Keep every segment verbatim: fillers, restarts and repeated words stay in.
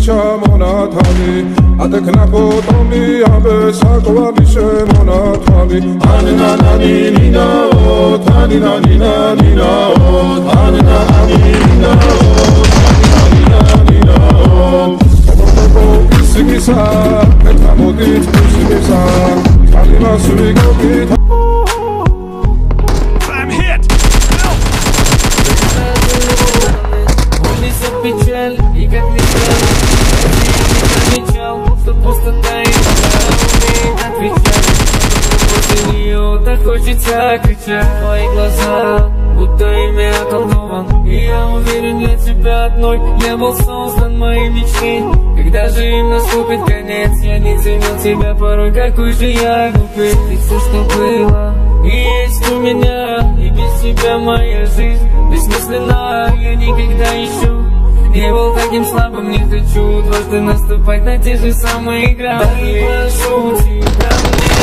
ჩამონათალი ატეკნა ფოტომი ამბე საკვალი შემონათალი ანანანინინაო თანინანინანინაო ანანანინინაო თანინანინანინაო ისიგისა მეტამოდით ისიგისა ალიმას ვიგობით печаль и как металл я не замечал, что просто тает, она умеет отвечать. После нее так хочется кричать. Твои глаза, будто ими околдован, и я уверен, для тебя одной я был создан, моей мечты. Когда же им наступит конец, я не ценил тебя порой, какой же я глупый. Ты все, что было, и есть у меня, и без тебя моя жизнь бессмысленна. Я никогда еще не был таким слабым, не хочу дважды наступать на те же самые грабли. Прошу тебя,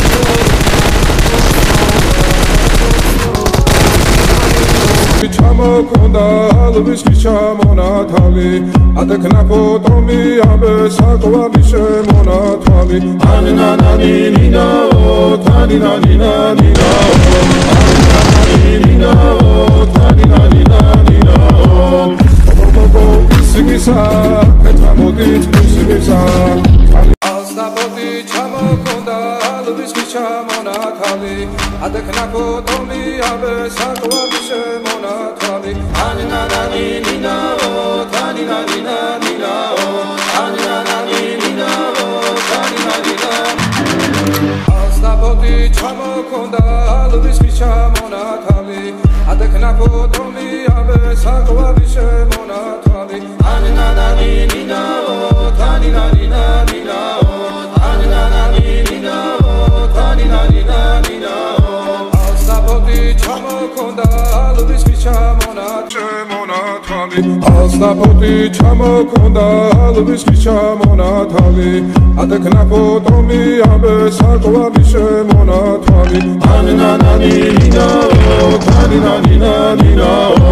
мне ჩამოქონდა ალვისკი ჩამონათალი ატეკნა ფოტომი ამბე საკვალი შემონათალი ანანანინინაო თანინანინანინაო ანანანინინაო თანინანინანინაო ისიგისა მეტამოდით ისიგისა ასნაფოთი ჩამოქონდა ალვისკი ჩამონათალი ატეკნა ფოტომი ამბე საკვალი შემონათალი ანანანინინაო თანინანინანინაო ანანანინინაო თანინანინანინაო ასნაფოთი ჩამოქონდა ალვისკი ჩამონათალი ატეკნა ფოტომი ამბე საკვალი შემონათალი ანანანინინაო თანინანინანინაო ანანანინინაო თანინანინანინაო ასნაფოთი ჩამოქონდა ალვისკი ჩამონათალი ასნაფოთი ჩამოქონდა ალვისკი ჩამონათალი ატეკნა ფოტომი ამბე საკვალი შემონათალი ანანანინინაო თანინანინანინაო